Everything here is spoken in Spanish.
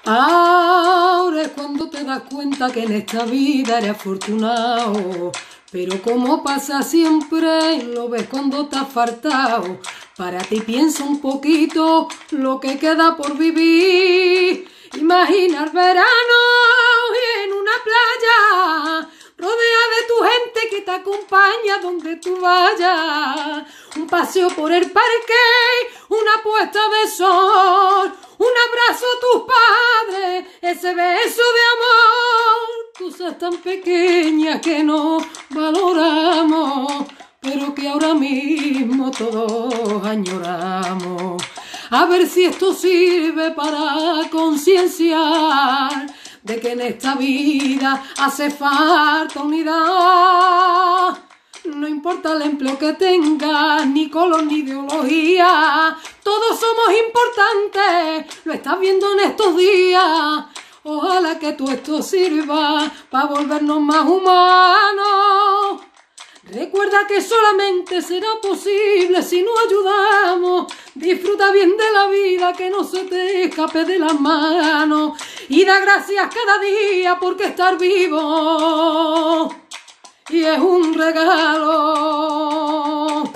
Ahora es cuando te das cuenta que en esta vida eres afortunado. Pero como pasa siempre, lo ves cuando te has fartado. Párate y piensa un poquito lo que queda por vivir. Imagina el verano en una playa, rodea de tu gente que te acompaña donde tú vayas. Un paseo por el parque, una puesta de sol, un abrazo a tus padres, ese beso de amor. Cosas tan pequeñas que no valoramos, pero que ahora mismo todos añoramos. A ver si esto sirve para concienciar de que en esta vida hace falta unidad. No importa el empleo que tengas, ni color ni ideología, todos somos importantes, lo estás viendo en estos días. Ojalá que todo esto sirva para volvernos más humanos. Recuerda que solamente será posible si nos ayudamos. Disfruta bien de la vida, que no se te escape de las manos. Y da gracias cada día porque estar vivo y es un regalo.